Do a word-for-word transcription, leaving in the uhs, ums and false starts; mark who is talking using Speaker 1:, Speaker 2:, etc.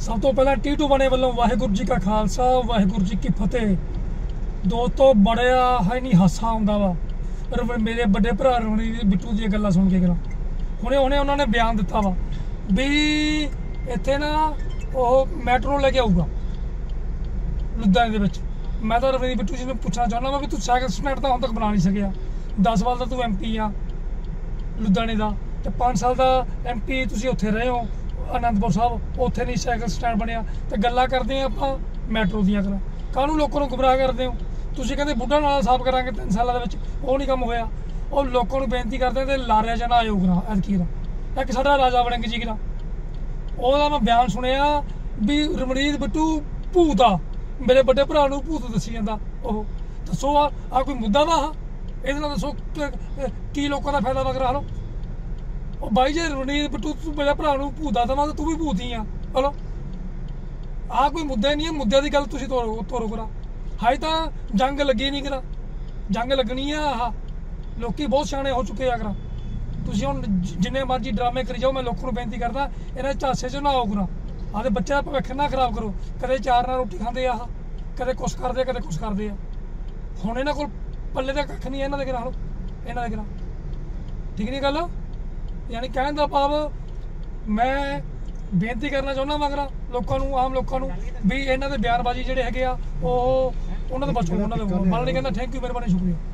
Speaker 1: सब तो पहला टीटू बने वालों वाहिगुरू जी का खालसा वाहिगुरू जी की फतेह। दोस्तों बड़िया है नहीं हासा आउंदा वा पर मेरे बड़े भरा रोनी बिट्टू दी गल्लां सुन के करा हुणे हुणे उन्होंने बयान दिता वा भी इत्थे ना ओह मैट्रो लेके आऊगा लुधियाने दे विच। मैं तो रवनीत बिट्टू जी ने पूछना चाहना वा भी तू साइकिल स्टैंड तो हुण तक बना नहीं सकिया। दस साल का तू एम पी आ लुधियाने का ते पाँच साल का एम पी तुसीं उत्थे रहे हो आनंदपुर साहब, उत्थे नहीं साइकिल स्टैंड बनिया ते गल्लां करदे आ आपां मैट्रो दियां करा काहनूं लोकां नूं गुमराह करदे हो। तुसीं कहंदे बुढ़ा नाला साफ करांगे तीन सालां दे विच, ओह नहीं कम होया। और लोकां नूं बेनती करदे ते लारे च ना आयो करा ऐतकी करा एक साडा राजा वड़िंग जी करा ओहदा मैं बयान सुनिया भी रवनीत बिट्टू भूत आ, मेरे बड़े भरा नूं भूत दस्सी जांदा। ओह दस्सो आ आ कोई मुद्दा वा इहदे नाल दस्सो की लोकां दा फायदा वा करा लो। ਉਹ ਬਾਈ ਜੇ ਰਵਨੀਤ ਬਿੱਟੂ ਤੂੰ ਮੇਰੇ ਭਰਾ ਨੂੰ ਭੂਤਾ ਦਵਾਂ ਤਾਂ ਤੂੰ ਵੀ ਭੂਤ ਹੀ ਆ। ਚਲੋ ਆਹ ਕੋਈ ਮੁੱਦਾ ਨਹੀਂ ਹੈ, ਮੁੱਦਿਆਂ ਦੀ ਗੱਲ ਤੁਸੀਂ ਤੋਰੋ ਤੋਰੋ ਕਰਾ। ਹਾਈ ਤਾਂ ਜੰਗ ਲੱਗੀ ਨਹੀਂ ਕਰਾ, ਜੰਗ ਲੱਗਣੀ ਆ। ਆਹ ਲੋਕੀ ਬਹੁਤ ਸਿਆਣੇ ਹੋ ਚੁੱਕੇ ਆ ਕਰਾ। ਤੁਸੀਂ ਹੁਣ ਜਿੰਨੇ ਮਰਜ਼ੀ ਡਰਾਮੇ ਕਰੀ ਜਾਓ, ਮੈਂ ਲੋਕਾਂ ਨੂੰ ਬੇਨਤੀ ਕਰਦਾ ਇਹਨਾਂ ਝਾਸੇ 'ਚ ਨਾ ਆਓ ਕਰਾ। ਆਦੇ ਬੱਚੇ ਦਾ ਭਵਿੱਖ ਨਾ ਖਰਾਬ ਕਰੋ। ਕਦੇ ਚਾਰ ਨਾਲ ਰੋਟੀ ਖਾਂਦੇ ਆ, ਕਦੇ ਕੁਛ ਕਰਦੇ ਕਦੇ ਕੁਛ ਕਰਦੇ ਆ। ਹੁਣ ਇਹਨਾਂ ਕੋਲ ਪੱਲੇ ਦਾ ਕੱਖ ਨਹੀਂ ਇਹਨਾਂ ਦੇ ਕਰਾ, ਇਹਨਾਂ ਦੇ ਕਰਾ ਠੀਕ ਨਹੀਂ ਗੱਲ। यानी कहने का भाव मैं बेनती करना चाहुंदा मगर लोगों को आम लोगों को भी इन्हों के बयानबाजी जोड़े है उन्होंने बचो। उन्होंने माल नहीं कहता। थैंक यू, मेहरबानी, शुक्रिया।